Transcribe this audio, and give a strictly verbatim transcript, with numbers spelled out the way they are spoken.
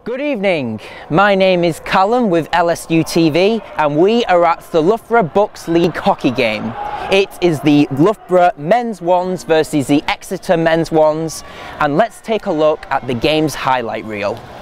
Good evening, my name is Callum with L S U T V and we are at the Loughborough Bucks League hockey game. It is the Loughborough men's ones versus the Exeter men's ones, and let's take a look at the game's highlight reel.